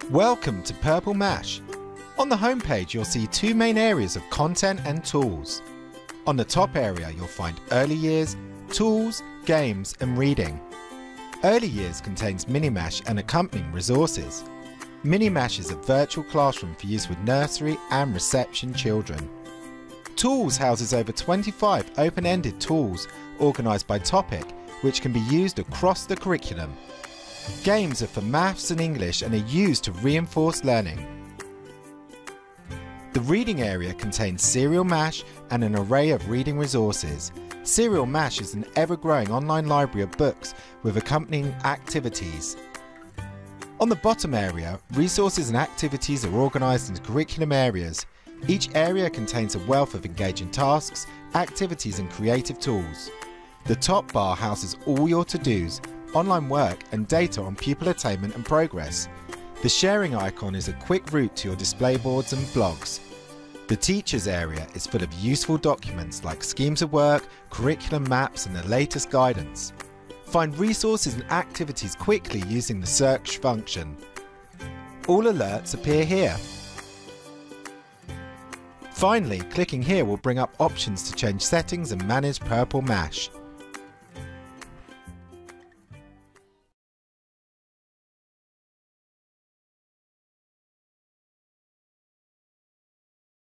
Welcome to Purple Mash. On the homepage you'll see two main areas of content and tools. On the top area you'll find early years, tools, games and reading. Early years contains Minimash and accompanying resources. Minimash is a virtual classroom for use with nursery and reception children. Tools houses over 25 open-ended tools organised by topic which can be used across the curriculum. Games are for maths and English and are used to reinforce learning. The reading area contains Serial Mash and an array of reading resources. Serial Mash is an ever-growing online library of books with accompanying activities. On the bottom area, resources and activities are organised into curriculum areas. Each area contains a wealth of engaging tasks, activities and creative tools. The top bar houses all your to-dos, online work and data on pupil attainment and progress. The sharing icon is a quick route to your display boards and blogs. The teachers area is full of useful documents like schemes of work, curriculum maps and the latest guidance. Find resources and activities quickly using the search function. All alerts appear here. Finally, clicking here will bring up options to change settings and manage Purple Mash.